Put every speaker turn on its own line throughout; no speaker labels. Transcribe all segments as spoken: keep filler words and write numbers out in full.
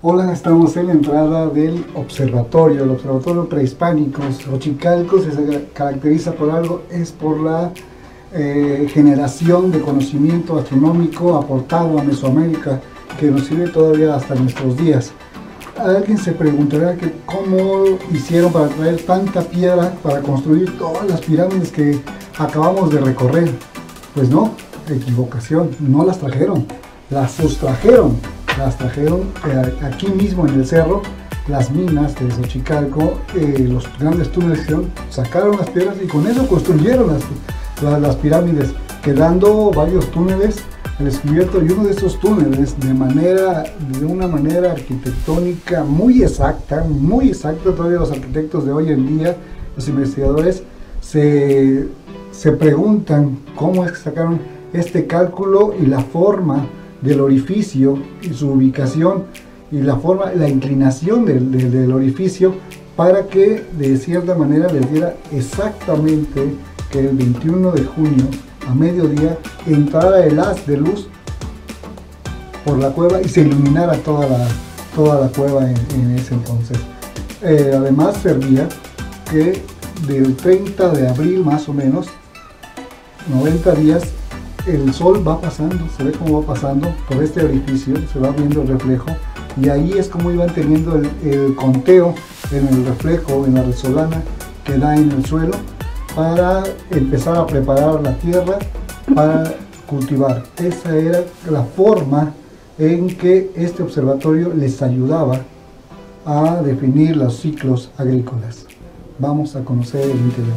Hola, estamos en la entrada del observatorio, el observatorio prehispánico. Xochicalco se caracteriza por algo, es por la eh, generación de conocimiento astronómico aportado a Mesoamérica, que nos sirve todavía hasta nuestros días. Alguien se preguntará que cómo hicieron para traer tanta piedra para construir todas las pirámides que acabamos de recorrer. Pues no, equivocación, no las trajeron, las sustrajeron. Las trajeron eh, aquí mismo en el cerro, las minas de Xochicalco, eh, los grandes túneles que hicieron, sacaron las piedras y con eso construyeron las, las, las pirámides, quedando varios túneles al descubierto, y uno de esos túneles de manera, de una manera arquitectónica muy exacta, muy exacta. Todavía los arquitectos de hoy en día, los investigadores, se, se preguntan cómo es que sacaron este cálculo y la forma del orificio y su ubicación y la forma, la inclinación del, del, del orificio, para que de cierta manera les diera exactamente que el veintiuno de junio a mediodía entrara el haz de luz por la cueva y se iluminara toda la, toda la cueva en, en ese entonces. Eh, además servía que del treinta de abril más o menos, noventa días, el sol va pasando, se ve cómo va pasando por este orificio, se va viendo el reflejo, y ahí es como iban teniendo el, el conteo en el reflejo, en la resolana que da en el suelo, para empezar a preparar la tierra para cultivar. Esa era la forma en que este observatorio les ayudaba a definir los ciclos agrícolas. Vamos a conocer el interior.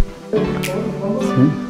¿Sí?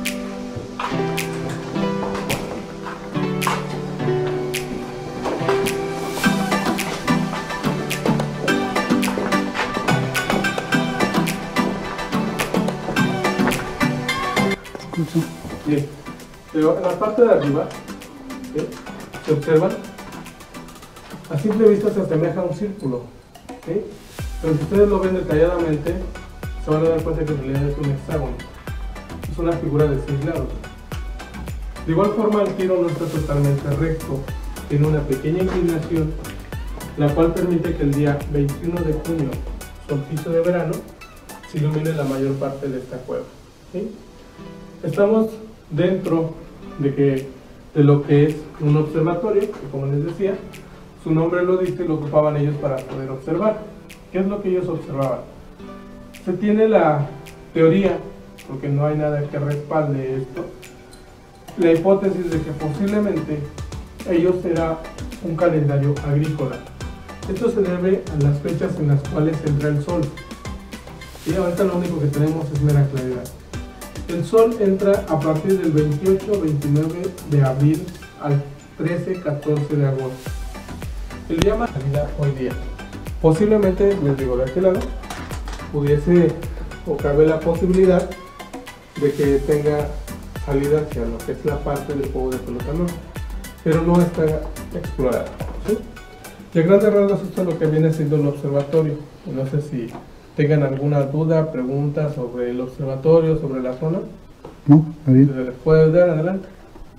Bien, pero en la parte de arriba, ¿sí?, se observan, a simple vista se asemeja a un círculo, ¿sí?, pero si ustedes lo ven detalladamente, se van a dar cuenta que en realidad es un hexágono, es una figura de seis lados. De igual forma, el tiro no está totalmente recto, tiene una pequeña inclinación, la cual permite que el día veintiuno de junio, solsticio de verano, se ilumine la mayor parte de esta cueva, ¿sí? Estamos dentro de, que, de lo que es un observatorio, que como les decía, su nombre lo dice y lo ocupaban ellos para poder observar. ¿Qué es lo que ellos observaban? Se tiene la teoría, porque no hay nada que respalde esto, la hipótesis de que posiblemente ellos era un calendario agrícola. Esto se debe a las fechas en las cuales entra el sol. Y ahorita lo único que tenemos es mera claridad. El sol entra a partir del veintiocho veintinueve de abril al trece catorce de agosto. El día más salida hoy día. Posiblemente, les digo de aquel lado, pudiese o cabe la posibilidad de que tenga salida hacia lo que es la parte del juego de pelota norte, pero no está explorada, ¿sí? Y a grandes rasgos esto es lo que viene siendo el observatorio. No sé si tengan alguna duda, pregunta sobre el observatorio, sobre la zona.
No, está bien.
¿Les puedo dar adelante?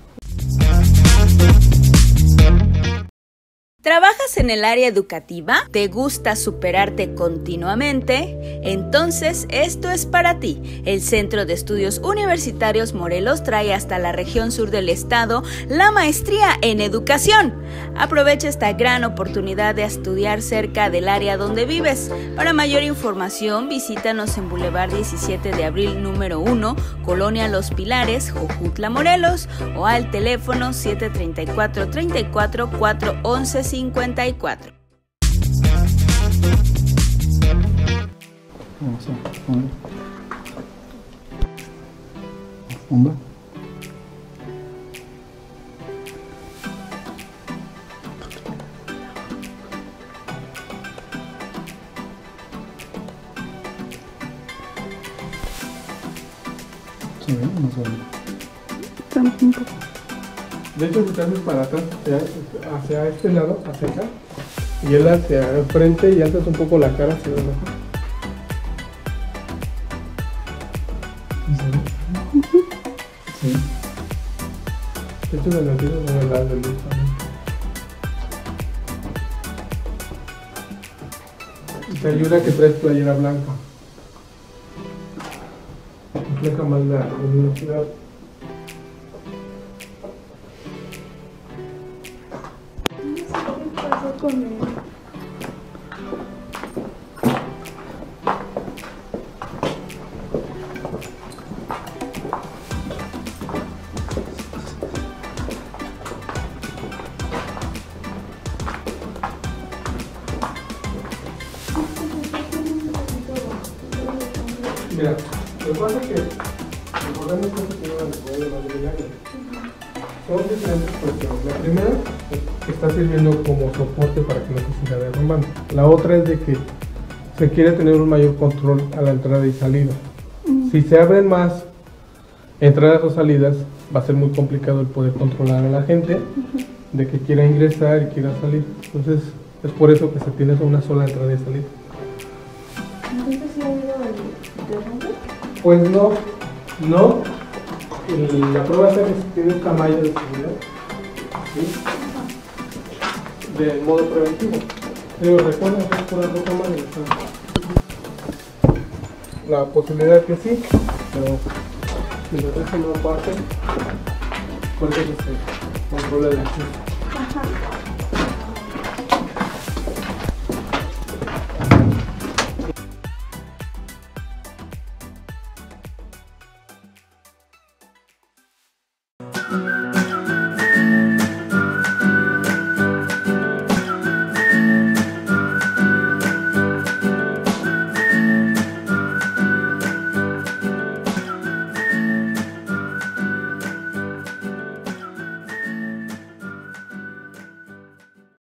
¿Trabajas en el área educativa? ¿Te gusta superarte continuamente? Entonces, esto es para ti. El Centro de Estudios Universitarios Morelos trae hasta la región sur del estado la maestría en educación. Aprovecha esta gran oportunidad de estudiar cerca del área donde vives. Para mayor información, visítanos en Boulevard diecisiete de abril número uno, Colonia Los Pilares, Jojutla, Morelos, o al teléfono siete tres cuatro, tres cuatro, cuatro once cincuenta y cuatro.
Vamos a poner onda. ¿Se ve? No se ve.
Estamos un poco.
De hecho, si te haces para atrás, hacia, hacia este lado, hacia acá, y él hacia el frente y haces un poco la cara hacia abajo.
Sí.
De hecho, de la vida de la de luz también. Y te ayuda a que traes playera blanca. Refleja más la luminosidad.
¿Qué pasó con él?
Mira, lo que pasa es que recordemos que se tiene una necesidad más de milagro. Son diferentes cuestiones. La primera es que está sirviendo como soporte para que no se siga derrumbando. La otra es de que se quiere tener un mayor control a la entrada y salida. Si se abren más entradas o salidas, va a ser muy complicado el poder controlar a la gente de que quiera ingresar y quiera salir. Entonces, es por eso que se tiene una sola entrada y salida.
¿Entonces sí ha habido el derrumbe?
Pues no, no. Y la prueba es que tiene un camallo de seguridad, ¿sí? De modo preventivo. Pero recuerda que es por algo camallo. La posibilidad que sí, pero si lo dejan no parte, puede que se controle la acción.
Ajá.